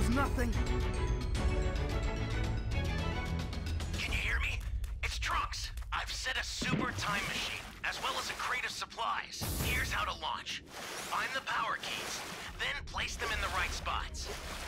nothing. Can you hear me? It's Trunks. I've set a super time machine, as well as a crate of supplies. Here's how to launch. Find the power keys, then place them in the right spots.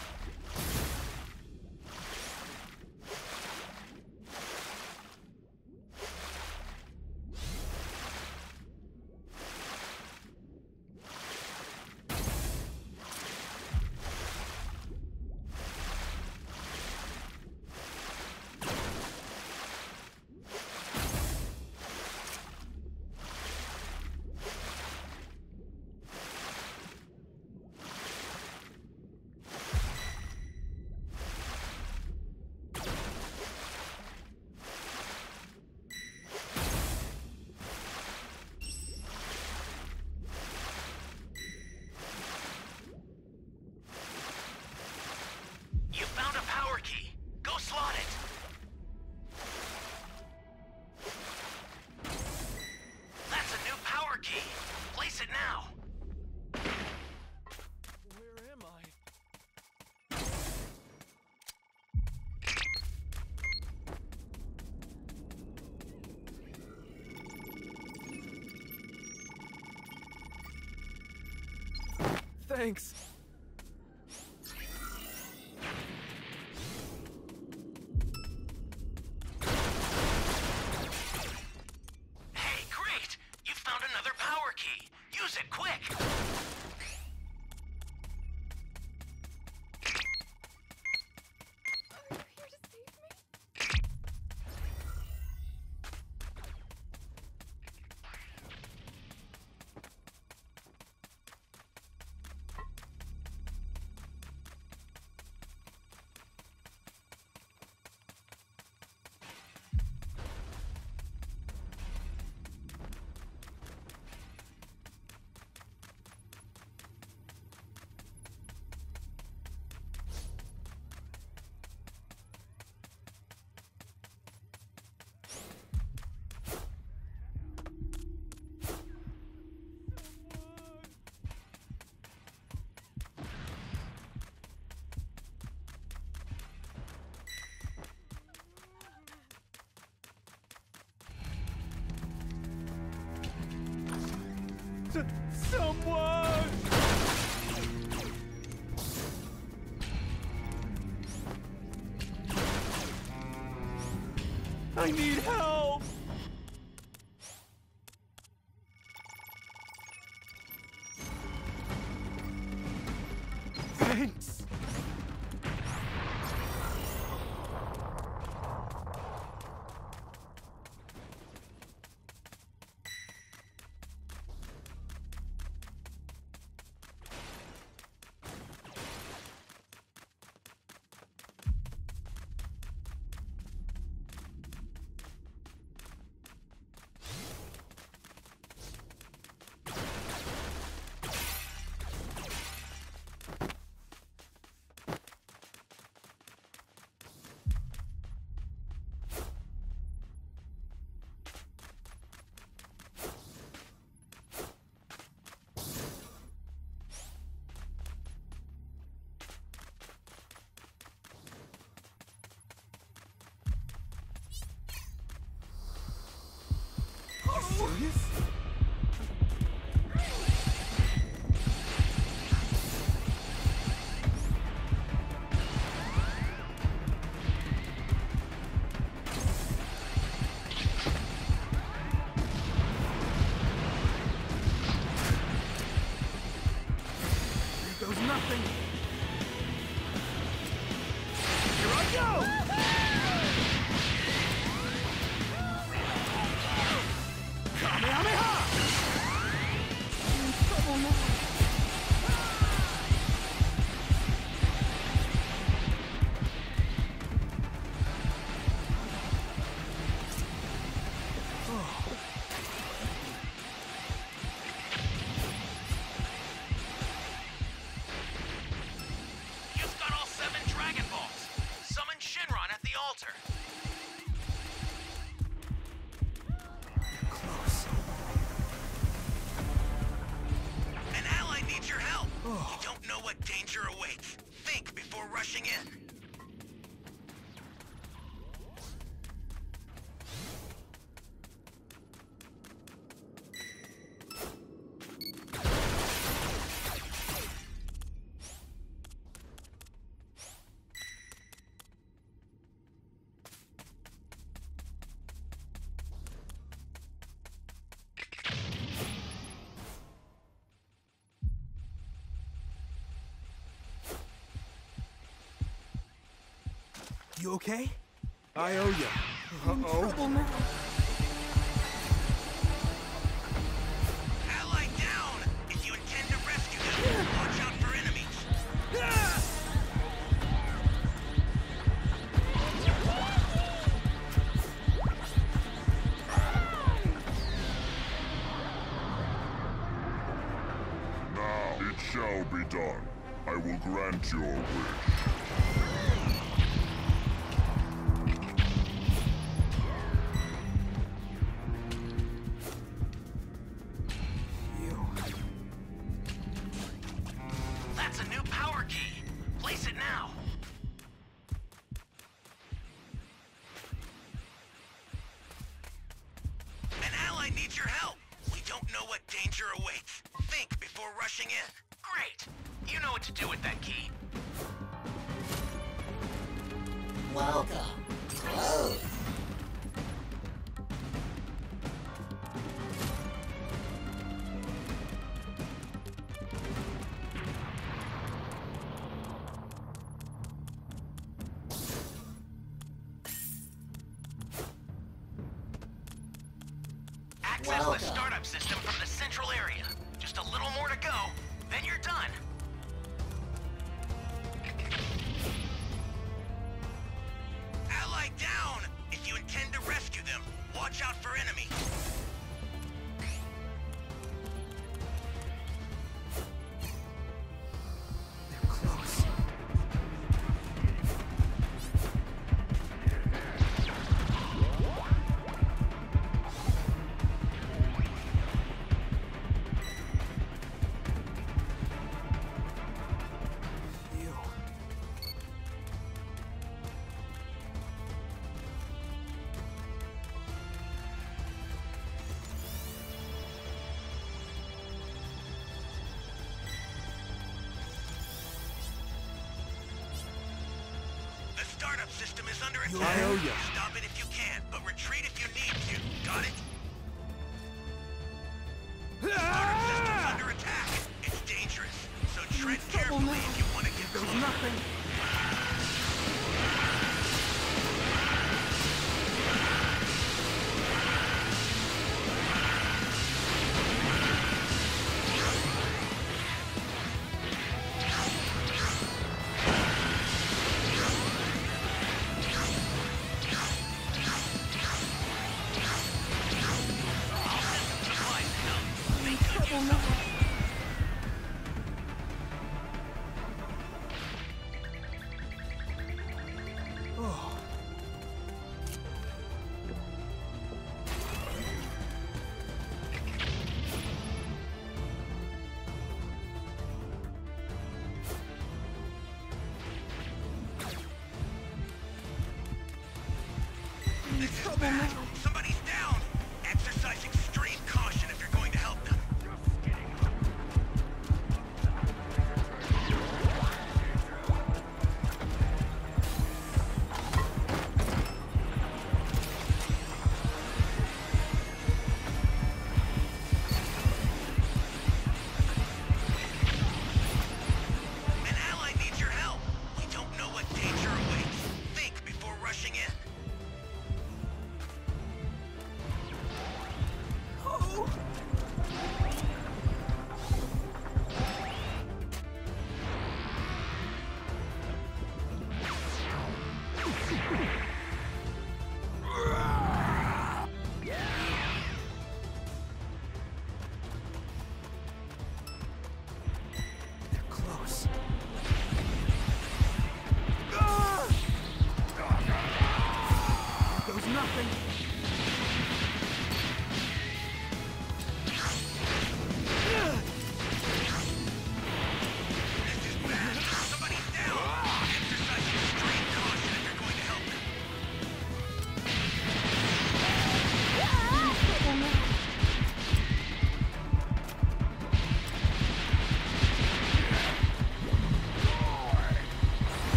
Thanks. Hey, great! You found another power key. Use it quick! Are you here to save me? Someone! I need help! Thanks! Serious? Here goes nothing. Here I go! Kamehameha! I'm in trouble now. rushing in. You okay? I owe you. Uh-oh. Trouble now. Ally down! If you intend to rescue them, watch out for enemies. Now it shall be done. I will grant your wish. That's a new power key. Place it now. An ally needs your help. We don't know what danger awaits. Think before rushing in. Great. You know what to do with that key. Welcome. Close. Access the Welcome. startup system from the central area. Just a little more to go, then you're done. Ally down! If you intend to rescue them, watch out for enemies. They're close. You. The startup system is under I attack. owe ya. Stop it if you can, but retreat if you need to. Got it? Startup system's under attack. It's dangerous, so tread Trouble carefully now. if you want to get There's close. nothing. Trouble now. Oh. This is Trouble bad. now. Somebody's down. Exercise extreme caution if you're going to help them. Just getting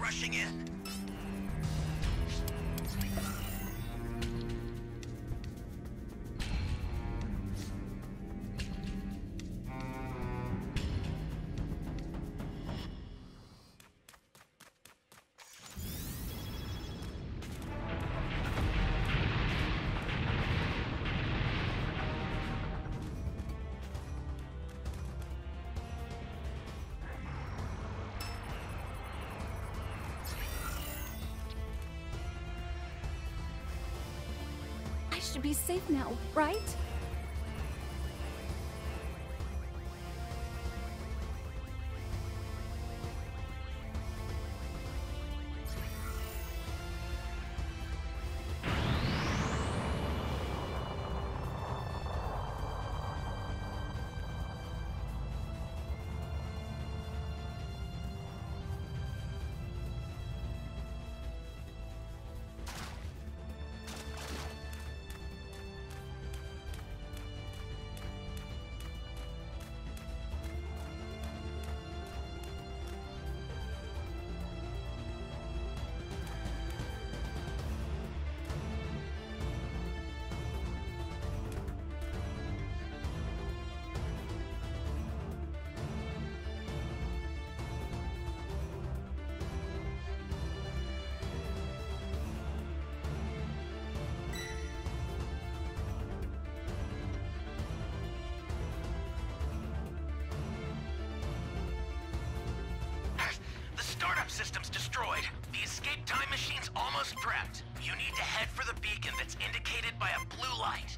rushing in. I should be safe now, right? System's destroyed. The escape time machine's almost prepped. You need to head for the beacon that's indicated by a blue light.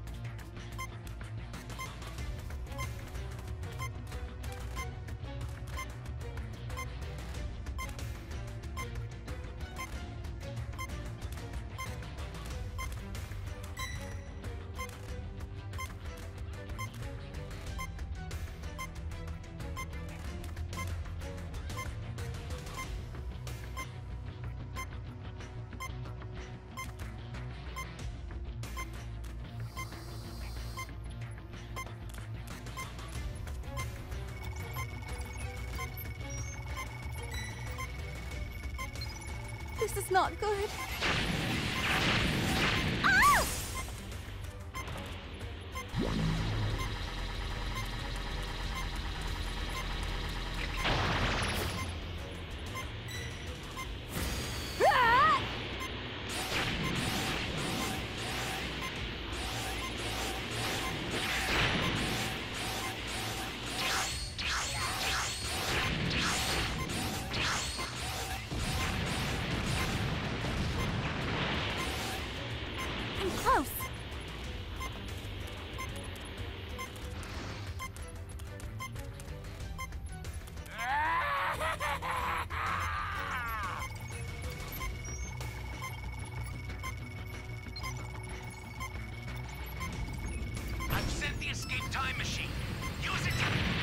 This is not good. Ah! Ah! I'm close. I've sent the escape time machine. Use it to...